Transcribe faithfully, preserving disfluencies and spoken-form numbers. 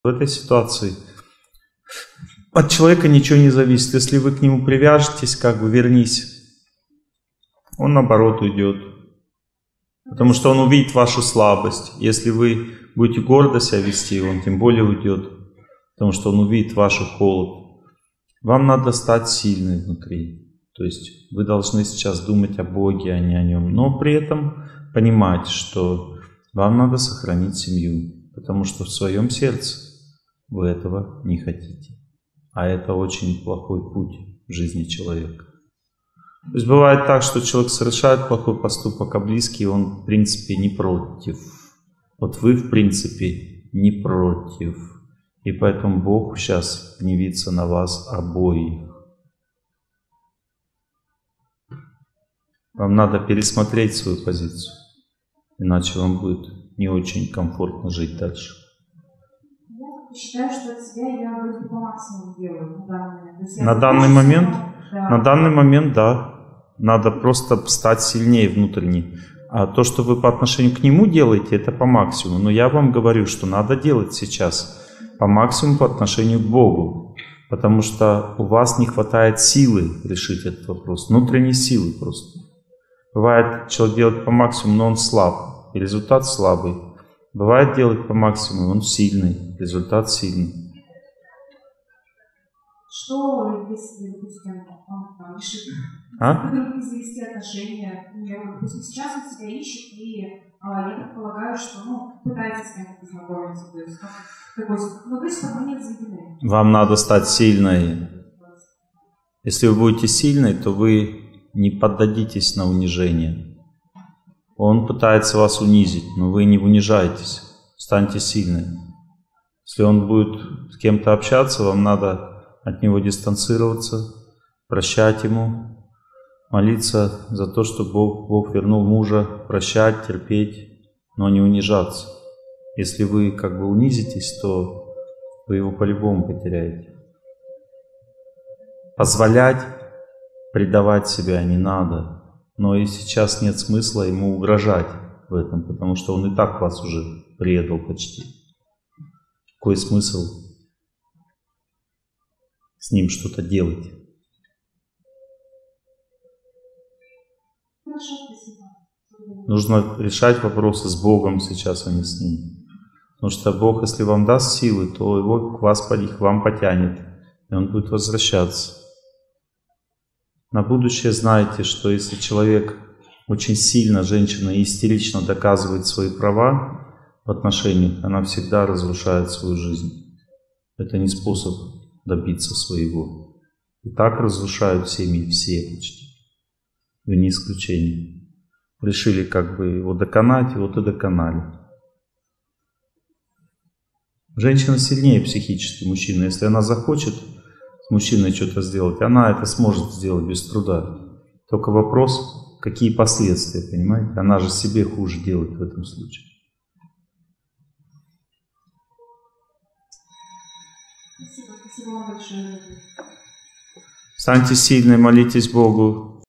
В этой ситуации от человека ничего не зависит. Если вы к нему привяжетесь, как бы вернись, он наоборот уйдет. Потому что он увидит вашу слабость. Если вы будете гордо себя вести, он тем более уйдет. Потому что он увидит вашу холод. Вам надо стать сильной внутри. То есть вы должны сейчас думать о Боге, а не о Нем. Но при этом понимать, что вам надо сохранить семью. Потому что в своем сердце вы этого не хотите. А это очень плохой путь в жизни человека. То есть бывает так, что человек совершает плохой поступок, а близкий он в принципе не против. Вот вы в принципе не против. И поэтому Бог сейчас гневится на вас обоих. Вам надо пересмотреть свою позицию. Иначе вам будет не очень комфортно жить дальше. Я считаю, что от себя я вроде по максимуму делаю на данный момент. На данный момент, да. На данный момент, да. Надо просто стать сильнее внутренне. А то, что вы по отношению к нему делаете, это по максимуму. Но я вам говорю, что надо делать сейчас по максимуму по отношению к Богу. Потому что у вас не хватает силы решить этот вопрос. Внутренней силы просто. Бывает, человек делает по максимуму, но он слаб. И результат слабый. Бывает, делать по максимуму, он сильный. Результат сильный. Что, если, допустим, он там решит а? завести отношения, допустим, сейчас он себя ищет, и а, я предполагаю, что ну, пытается с кем-то познакомиться, то есть такой, ну, то есть там нет заведены. Вам надо стать сильной. Если вы будете сильной, то вы не поддадитесь на унижение. Он пытается вас унизить, но вы не унижаетесь. Станьте сильной. Если он будет с кем-то общаться, вам надо от него дистанцироваться, прощать ему, молиться за то, чтобы Бог, Бог вернул мужа, прощать, терпеть, но не унижаться. Если вы как бы унизитесь, то вы его по-любому потеряете. Позволять предавать себя не надо, но и сейчас нет смысла ему угрожать в этом, потому что он и так вас уже предал почти. Какой смысл с ним что-то делать? Хорошо, спасибо. Нужно решать вопросы с Богом сейчас, а не с ним. Потому что Бог, если вам даст силы, то его к, вас, к вам потянет, и он будет возвращаться. На будущее знайте, что если человек очень сильно, женщина истерично доказывает свои права в отношениях, она всегда разрушает свою жизнь. Это не способ добиться своего. И так разрушают семьи все почти. Вы не исключение. Решили как бы его доконать, вот и доконали. Женщина сильнее психически мужчины. Если она захочет с мужчиной что-то сделать, она это сможет сделать без труда. Только вопрос, какие последствия, понимаете? Она же себе хуже делает в этом случае. Спасибо, спасибо вам большое. Станьте сильной, молитесь Богу.